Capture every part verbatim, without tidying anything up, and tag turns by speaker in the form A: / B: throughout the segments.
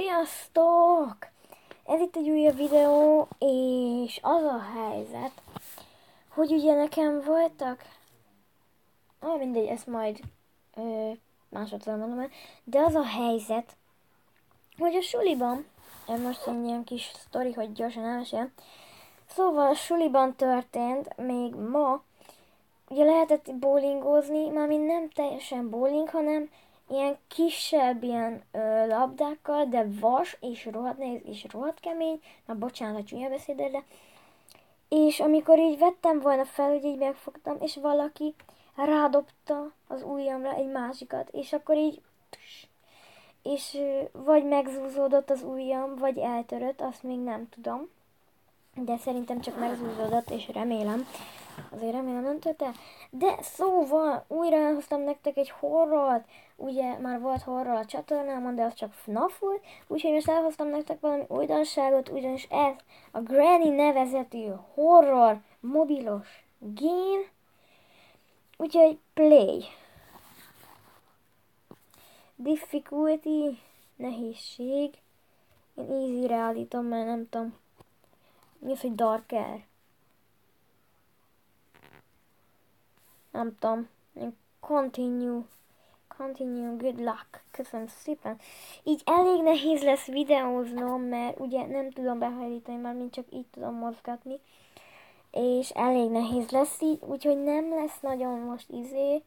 A: Sziasztok! Ez itt egy újabb videó, és az a helyzet, hogy ugye nekem voltak, ah, mindegy, ezt majd ö, másodszor mondom el, de az a helyzet, hogy a suliban, ez most egy ilyen kis sztori, hogy gyorsan elmeséljem, szóval a suliban történt még ma, ugye lehetett bowlingozni, mármint nem teljesen bowling, hanem ilyen kisebb ilyen ö, labdákkal, de vas, és rohadt nehéz, és rohadt kemény, na bocsánat a csúnya beszédre, de és amikor így vettem volna fel, hogy így megfogtam, és valaki rádobta az ujjamra egy másikat, és akkor így, és ö, vagy megzúzódott az ujjam, vagy eltörött, azt még nem tudom, de szerintem csak megzúzódott, és remélem, azért remélem nem tört el. De szóval újra elhoztam nektek egy horrort, ugye már volt horror a csatornámon, de az csak ef naf volt, úgyhogy most elhoztam nektek valami újdonságot, ugyanis ez a Granny nevezetű horror mobilos game, úgyhogy play. Difficulty, nehézség, én easy-re állítom, mert nem tudom, mi az, hogy darker. Nem tudom. Continue. Continue. Good luck. Köszönöm szépen. Így elég nehéz lesz videóznom, mert ugye nem tudom behajlítani, már mint csak így tudom mozgatni. És elég nehéz lesz így, úgyhogy nem lesz nagyon most izé.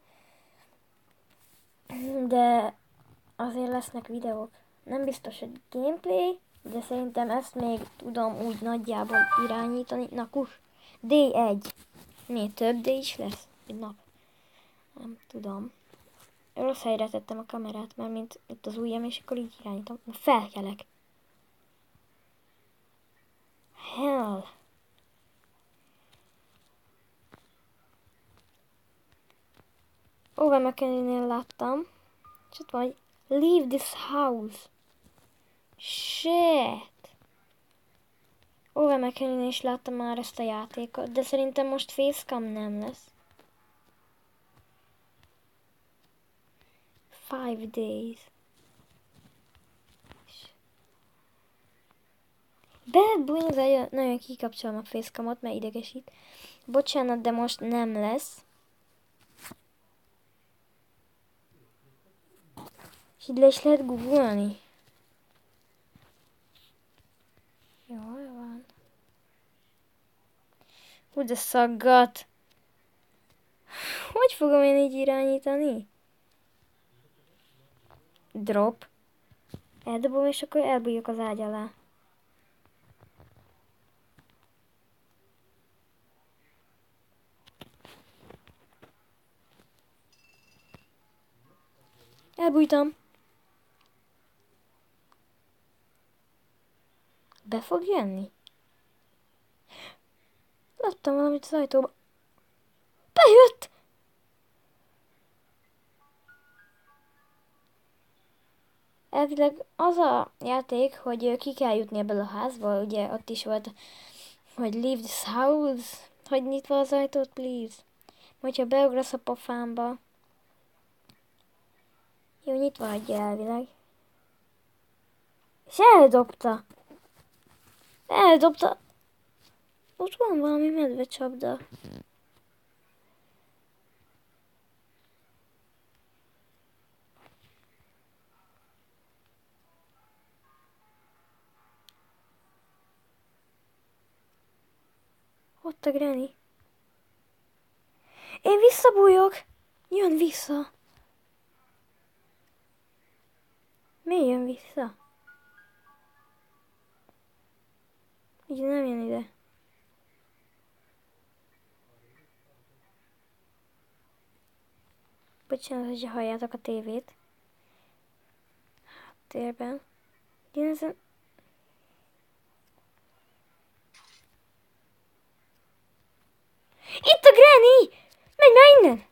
A: De azért lesznek videók. Nem biztos, hogy gameplay, de szerintem ezt még tudom úgy nagyjából irányítani. Na kus. dé egy. Mi, több D is lesz? Egy nap. Nem tudom. Rossz helyre tettem a kamerát, mert mint itt az ujjam, és akkor így irányítom. Felkelek. Hell. Over McKinney-nél láttam. És ott van, hogy leave this house. Shit. Over McKinney-nél is láttam már ezt a játékot, de szerintem most facecam nem lesz. Five days. Bad Boys, nagyon kikapcsolom a facecamot, mert idegesít. Bocsánat, de most nem lesz. És így le is lehet googolni. Jól van. Hú, de szaggat. Hogy fogom én így irányítani? Drop. Eldobom, és akkor elbújjuk az ágy alá. Elbújtam. Be fog jönni? Láttam valamit az ajtóba. Bejött! Elvileg az a játék, hogy ki kell jutni ebből a házból, ugye ott is volt, hogy leave this house, hogy nyitva az ajtót, please. Hogyha beugrasz a pofámba. Jó, nyitva hagyja elvileg. És eldobta. Eldobta. Ott van valami medvecsapda. Ott a Granny. Én visszabújok. Jön vissza. Mi jön vissza? Így nem jön ide. Bocsánat, hogyha halljátok a tévét. Háttérben. Én ezen... Itt a Granny! Menj már innen!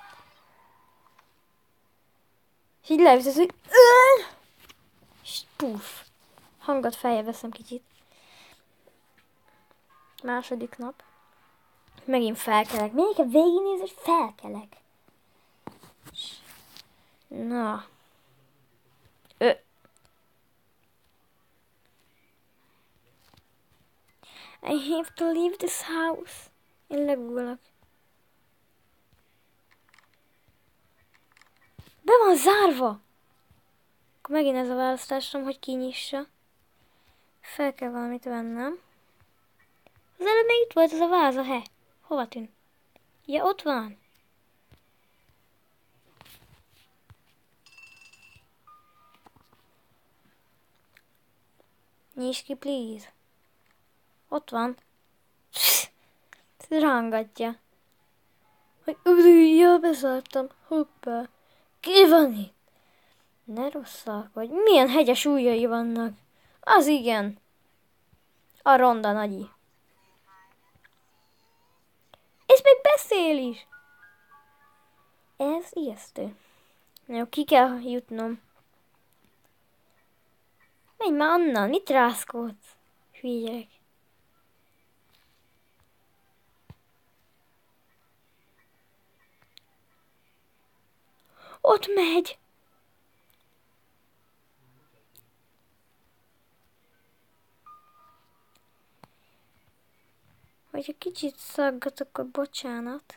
A: És így levisz, hogy... És puff. Hangot feljebb veszem kicsit. Második nap. Megint felkelek. Mindig a végén néz, hogy felkelek. Na. Ö. I have to leave this house. Én legugolok. Be van zárva! Akkor megint ez a választásom, hogy kinyissa. Fel kell valamit vennem. Az előbb még itt volt az a váza, he? Hova tűnt? Ja, ott van. Nyisd ki, please. Ott van. Rángatja. Hogy üdülj, bezártam. Hoppá. Ki van itt? Ne rosszak vagy. Milyen hegyes ujjai vannak. Az igen. A ronda nagyi. És még beszél is. Ez ijesztő. Jó, ki kell jutnom. Menj már onnan, mit rászkódsz? Hülye gyerek. Ott megy. Hogyha kicsit szaggat, akkor bocsánat.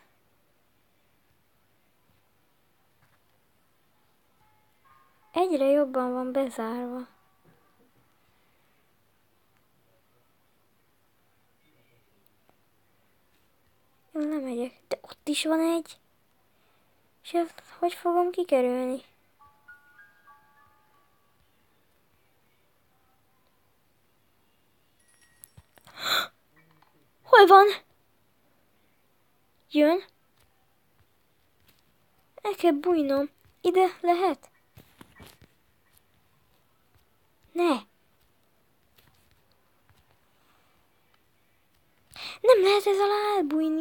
A: Egyre jobban van bezárva. Én nem megyek. De ott is van egy. És ezt hogy fogom kikerülni? Hol van? Jön. El kell bújnom. Ide lehet? Ne. Nem lehet ez alá elbújni.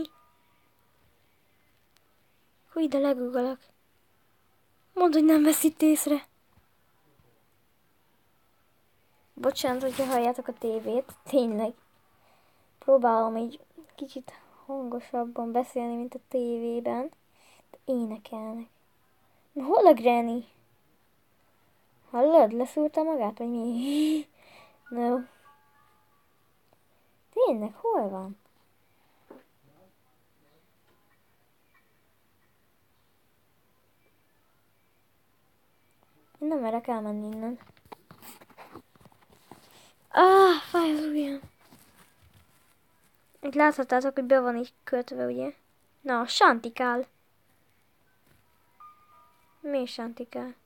A: Hú, ide legugolok. Mondd, hogy nem vesz itt észre. Bocsánat, hogyha halljátok a tévét. Tényleg. Próbálom így kicsit hangosabban beszélni, mint a tévében. De énekelnek. Na, hol a Granny? Hallod? Leszúrta magát, vagy mi? No. Tényleg, hol van? Én nem merek elmenni innen. Ah, fáj az ujjam. Itt láthattátok, hogy be van így kötve, ugye? Na, santikál. Mi santikál?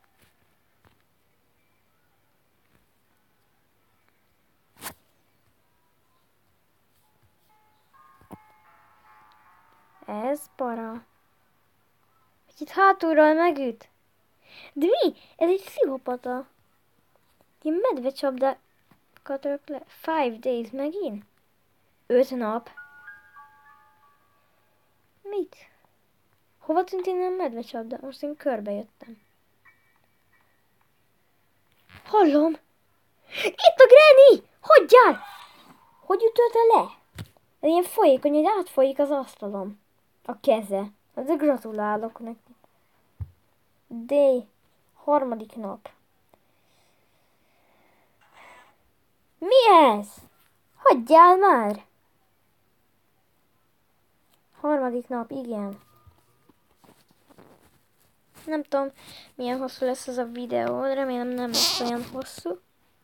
A: Ez para. Hogy itt hátulról megüt. De mi? Ez egy pszichopata. Ilyen medvecsapdákat rak le. Five days megint? Öt nap. Mit? Hova tűnt innen medvecsapda? Most én körbe jöttem. Hallom! Itt a Granny! Hagyjál! Hogy ütötte le? Ez ilyen folyékony, hogy átfolyik az asztalom. A keze. De gratulálok neki. Day. Harmadik nap. Mi ez? Hagyjál már! Harmadik nap, igen. Nem tudom, milyen hosszú lesz ez a videó, remélem nem lesz olyan hosszú.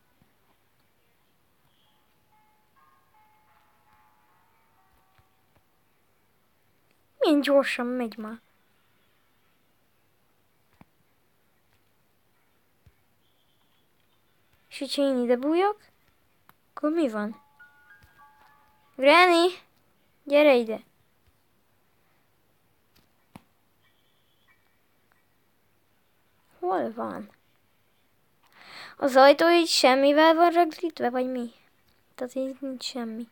A: Milyen gyorsan megy már. És hogyha én ide bújok, akkor mi van? Granny, gyere ide! Hol van? Az ajtó így semmivel van rögzítve, vagy mi? Tehát így nincs semmi.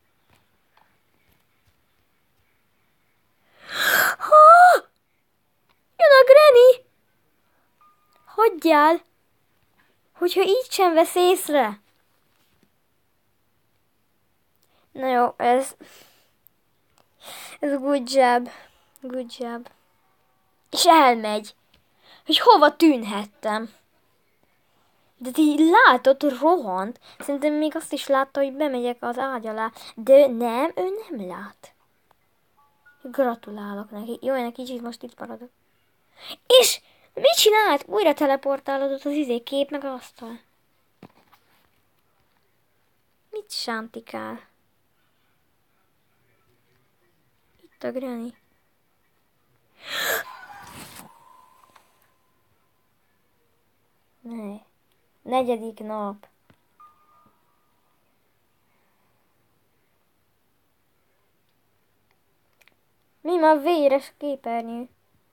A: Ha! Jön a Granny! Hagyjál! Hogyha így sem vesz észre. Na jó, ez... Ez good job. Good job. És elmegy. Hogy hova tűnhettem. De ti látod, rohant. Szerintem még azt is látta, hogy bemegyek az ágy alá. De nem, ő nem lát. Gratulálok neki. Jó, én egy kicsit most itt maradok. És mit csinált? Újra teleportálódott az izé kép meg az asztal. Mit sántikál? Itt a Granny. Ne. Negyedik nap. Mi ma véres képernyő?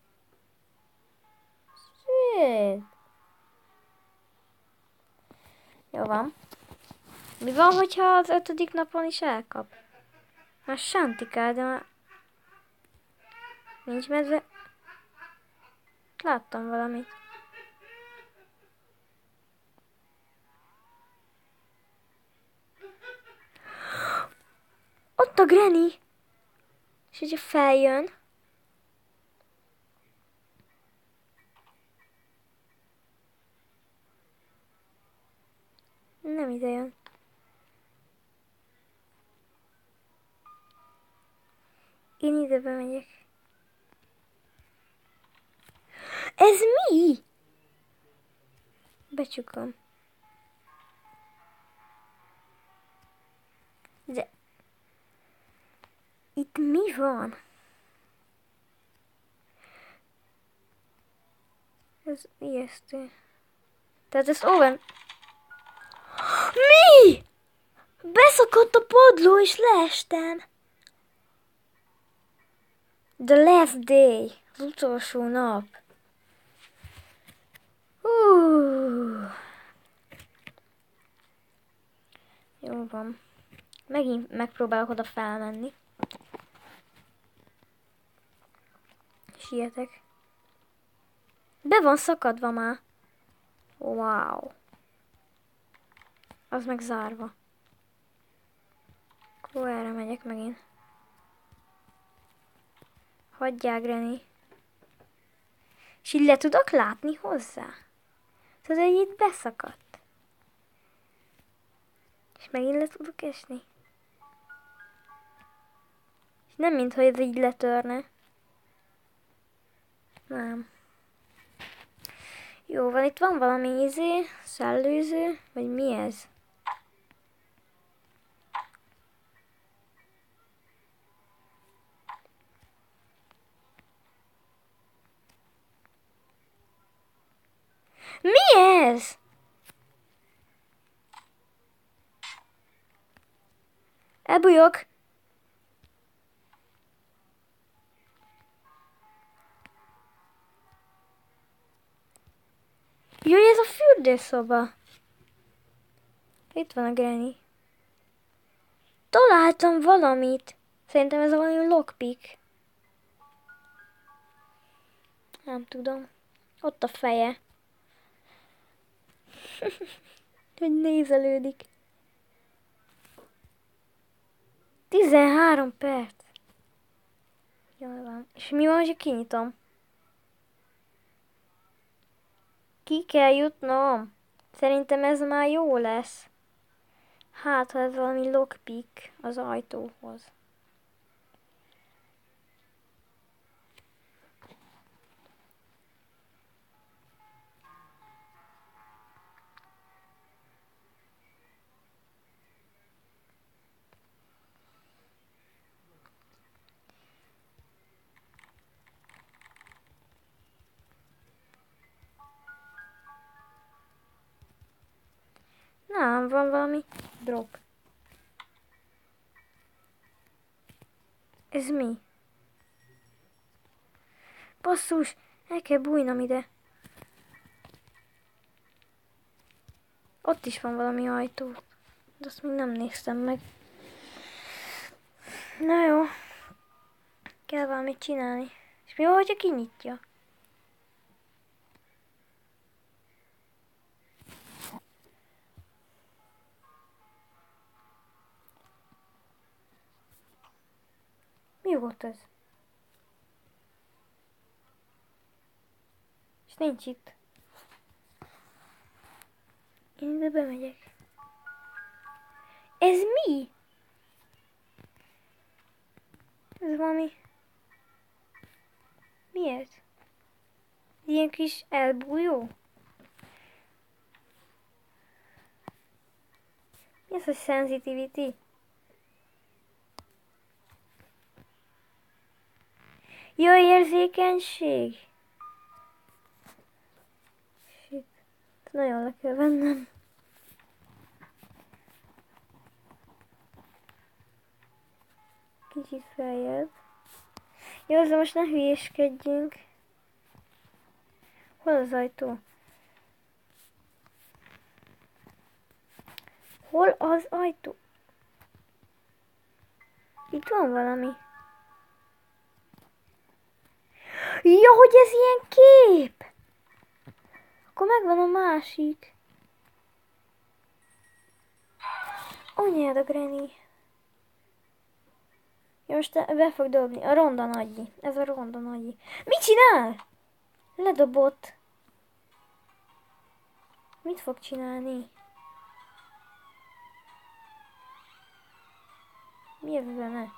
A: Shit. Jó van. Mi van, hogyha az ötödik napon is elkap? Már sántikál, de már... Nincs medve. Láttam valamit. Ott a Granny! És hogyha feljön... Nem ide jön. Én ide bemegyek. Ez mi? Becsukom. De... Itt mi van? Ez ijesztő. Tehát ezt Owen... Mi? Beszakadt a padló és leestem. The last day. Az utolsó nap. Uh. Jó van. Megint megpróbálok oda felmenni. Sietek. Be van szakadva már. Wow. Az meg zárva. Akkor erre megyek megint. Hagyjál, Granny. És így le tudok látni hozzá? Tudod, hogy itt beszakadt. És megint le tudok esni. És nem mintha ez így letörne. Nem. Jó van, itt van valami izé, szellőző, vagy mi ez? Mi ez? Elbújok. Jaj, ez a fürdőszoba. Itt van a Granny. Találtam valamit. Szerintem ez valami lockpick. Nem tudom. Ott a feje. Hogy nézelődik. tizenhárom perc. Jól van. És mi van, ha kinyitom? Ki kell jutnom. Szerintem ez már jó lesz. Hát, ha ez valami lockpick az ajtóhoz. Nem, van valami drop. Ez mi? Basszus, el kell bújnom ide. Ott is van valami ajtó. De azt még nem néztem meg. Na jó. Kell valamit csinálni. És mi van, hogyha kinyitja? Mi volt ez? És nincs itt. Én ide bemegyek. Ez mi? Ez valami... Miért? Ilyen kis elbújó? Mi az, hogy sensitivity? Jó, érzékenység! Shit. Nagyon le kell vennem. Kicsit feljebb. Jó, de most ne hülyéskedjünk. Hol az ajtó? Hol az ajtó? Itt van valami. Ja, hogy ez ilyen kép! Akkor megvan a másik. Anyád a Granny. Ja, most be fog dobni. A ronda nagyi. Ez a ronda nagyi. Mit csinál? Ledobott. Mit fog csinálni? Mi ez a zene?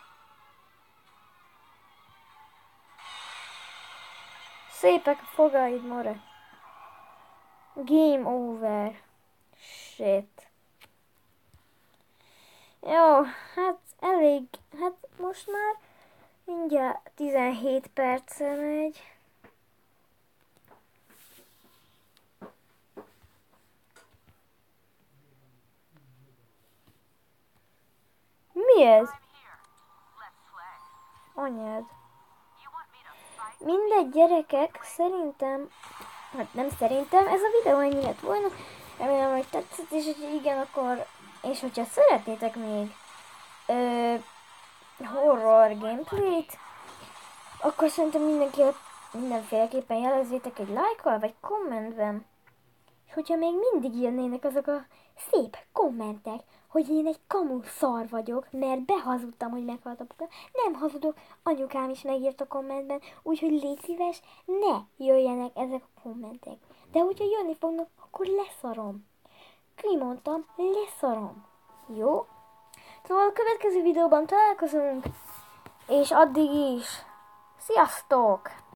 A: Szépek a fogaid, more. Game over. Shit. Jó, hát elég. Hát most már mindjárt tizenhét perce megy. Mi ez? Anyád. Mindegy, gyerekek, szerintem, hát nem szerintem, ez a videó ennyi lett volna. Remélem, hogy tetszett, és hogy igen, akkor, és hogyha szeretnétek még ö, horror gameplayt, akkor szerintem mindenki, mindenféleképpen jelezzétek egy lájkkal, vagy kommentben. És hogyha még mindig jönnének azok a szép kommentek, hogy én egy kamu szar vagyok, mert behazudtam, hogy meghalt apuka. Nem hazudok, anyukám is megírt a kommentben, úgyhogy légy szíves, ne jöjjenek ezek a kommentek. De hogyha jönni fognak, akkor leszarom. Kimondtam, leszarom. Jó? Szóval a következő videóban találkozunk, és addig is. Sziasztok!